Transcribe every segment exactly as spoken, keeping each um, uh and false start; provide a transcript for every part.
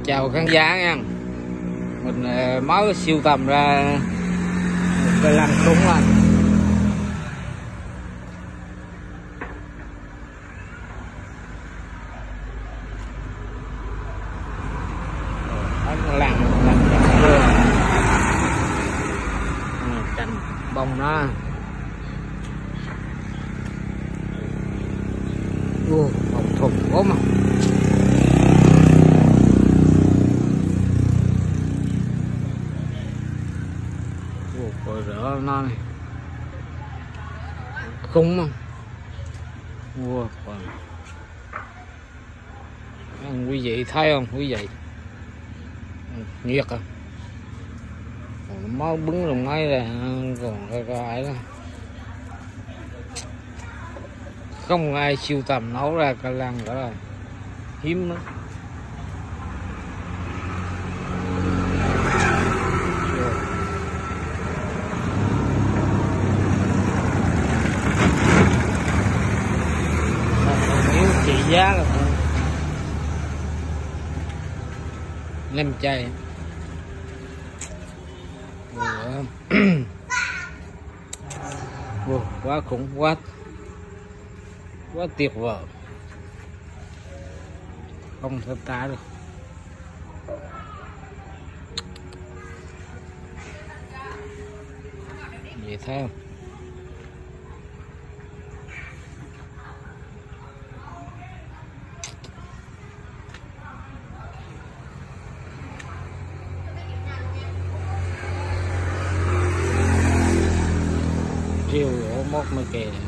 Chào khán giả nha. Mình mới siêu tầm ra một cái lăng súng anh. Lăng lăng lăng cành bông nó. Ô, một thùng quá mà. Rồi rỡ nó này khung không wow, wow. Quý vị thấy không quý vị, nhiệt à, còn máu bứng luôn ngay là còn cái cái đó không ai siêu tầm nấu ra cái lăng đó là hiếm lắm. Trị giá là năm chai wow, quá khủng, quá quá tuyệt vời, không thể tả được. Vậy thấy không? Riêu gỗ mốt mới kề này.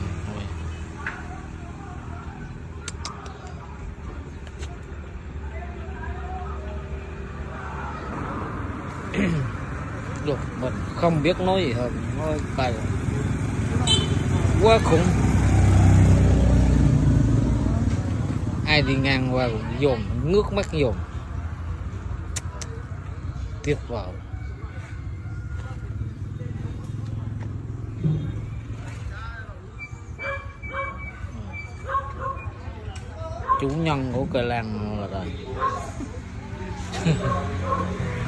Được, mình không biết nói gì hơn, nói bài quá khủng. Ai đi ngang qua cũng dồn nước mắt dồn, tuyệt vời. Chủ nhân của cây lan là rồi.